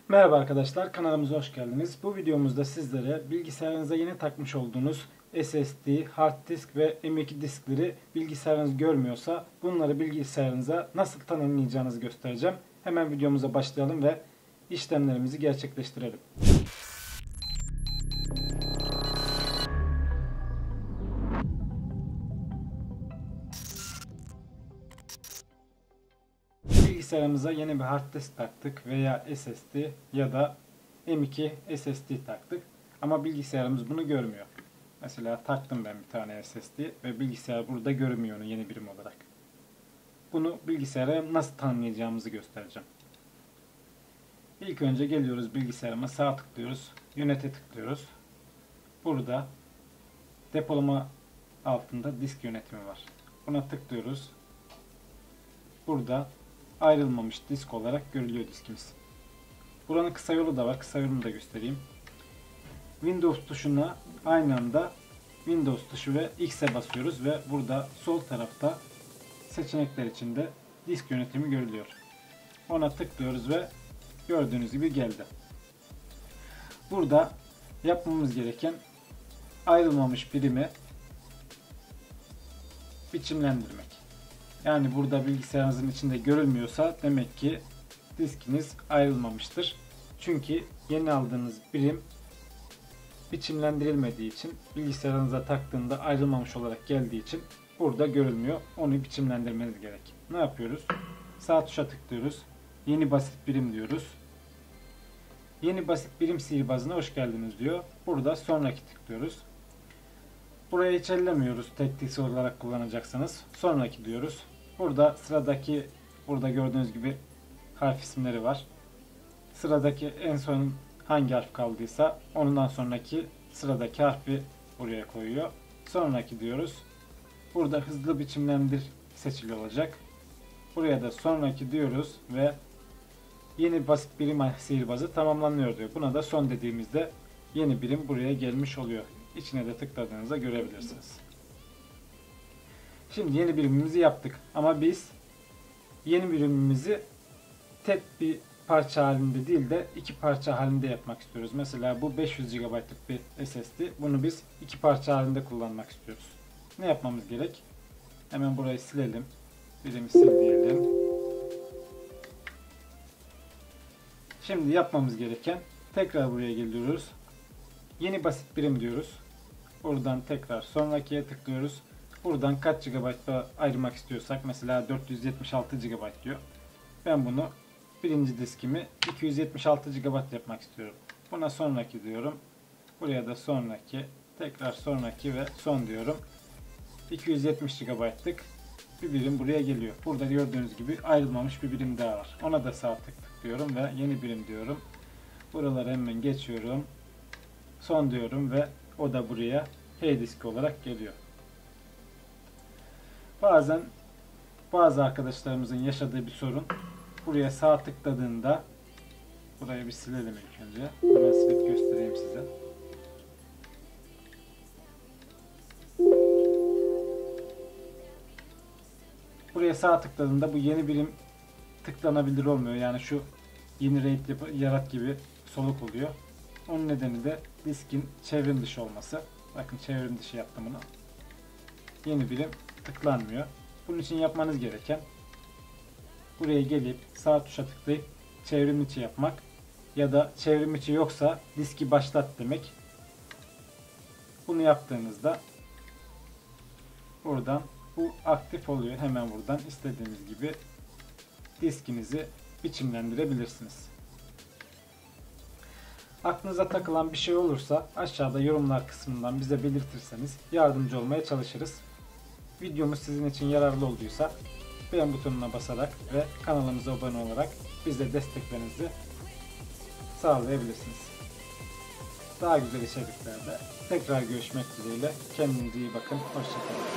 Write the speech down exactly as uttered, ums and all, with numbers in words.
Merhaba arkadaşlar, kanalımıza hoş geldiniz. Bu videomuzda sizlere bilgisayarınıza yeni takmış olduğunuz S S D, hard disk ve M iki diskleri bilgisayarınız görmüyorsa bunları bilgisayarınıza nasıl tanımlayacağınızı göstereceğim. Hemen videomuza başlayalım ve işlemlerimizi gerçekleştirelim. Bilgisayarımıza yeni bir hard disk taktık veya S S D ya da M iki S S D taktık. Ama bilgisayarımız bunu görmüyor. Mesela taktım ben bir tane S S D ve bilgisayar burada görmüyor onu yeni birim olarak. Bunu bilgisayara nasıl tanımlayacağımızı göstereceğim. İlk önce geliyoruz bilgisayarıma, sağ tıklıyoruz, yönete tıklıyoruz. Burada depolama altında disk yönetimi var. Buna tıklıyoruz. Burada ayrılmamış disk olarak görülüyor diskimiz. Buranın kısa yolu da var. Kısa yolunu da göstereyim. Windows tuşuna aynı anda Windows tuşu ve X'e basıyoruz ve burada sol tarafta seçenekler içinde disk yönetimi görülüyor. Ona tıklıyoruz ve gördüğünüz gibi geldi. Burada yapmamız gereken ayrılmamış birimi biçimlendirmek. Yani burada bilgisayarınızın içinde görülmüyorsa demek ki diskiniz ayrılmamıştır. Çünkü yeni aldığınız birim biçimlendirilmediği için bilgisayarınıza taktığında ayrılmamış olarak geldiği için burada görülmüyor. Onu biçimlendirmeniz gerek. Ne yapıyoruz? Sağ tuşa tıklıyoruz. Yeni basit birim diyoruz. Yeni basit birim sihirbazına hoş geldiniz diyor. Burada sonraki tıklıyoruz. Burayı hiç ellemiyoruz. Tek disk olarak kullanacaksınız. Sonraki diyoruz. Burada sıradaki burada gördüğünüz gibi harf isimleri var. Sıradaki en son hangi harf kaldıysa ondan sonraki sıradaki harfi buraya koyuyor. Sonraki diyoruz. Burada hızlı biçimlendir seçili olacak. Buraya da sonraki diyoruz ve yeni basit birim sihirbazı tamamlanıyor diyor. Buna da son dediğimizde yeni birim buraya gelmiş oluyor. İçine de tıkladığınızda görebilirsiniz. Şimdi yeni birimimizi yaptık ama biz yeni birimimizi tek bir parça halinde değil de iki parça halinde yapmak istiyoruz. Mesela bu beş yüz gigabaytlık bir S S D. Bunu biz iki parça halinde kullanmak istiyoruz. Ne yapmamız gerek? Hemen burayı silelim. Birimi sil diyelim. Şimdi yapmamız gereken tekrar buraya geliyoruz. Yeni basit birim diyoruz. Buradan tekrar sonrakiye tıklıyoruz. Buradan kaç gigabaytla ayırmak istiyorsak mesela dört yüz yetmiş altı gigabayt diyor. Ben bunu birinci diskimi iki yüz yetmiş altı gigabayt yapmak istiyorum. Buna sonraki diyorum. Buraya da sonraki, tekrar sonraki ve son diyorum. iki yüz yetmiş gigabaytlık bir birim buraya geliyor. Burada gördüğünüz gibi ayrılmamış bir birim daha var. Ona da sağ tık tıklıyorum ve yeni birim diyorum. Buraları hemen geçiyorum. Son diyorum ve o da buraya H diski olarak geliyor. Bazen bazı arkadaşlarımızın yaşadığı bir sorun. Buraya sağ tıkladığında burayı bir silelim ilk önce. Hemen silip göstereyim size. Buraya sağ tıkladığında bu yeni birim tıklanabilir olmuyor. Yani şu yeni RAID yarat gibi soluk oluyor. Onun nedeni de diskin çevrim dışı olması. Bakın çevrim dışı yaptım bunu. Yeni birim tıklanmıyor. Bunun için yapmanız gereken buraya gelip sağ tuşa tıklayıp çevrim içi yapmak ya da çevrim içi yoksa diski başlat demek. Bunu yaptığınızda buradan bu aktif oluyor. Hemen buradan istediğiniz gibi diskinizi biçimlendirebilirsiniz. Aklınıza takılan bir şey olursa aşağıda yorumlar kısmından bize belirtirseniz yardımcı olmaya çalışırız. Videomuz sizin için yararlı olduysa beğen butonuna basarak ve kanalımıza abone olarak bize desteklerinizi sağlayabilirsiniz. Daha güzel içeriklerde tekrar görüşmek dileğiyle. Kendinize iyi bakın. Hoşça kalın.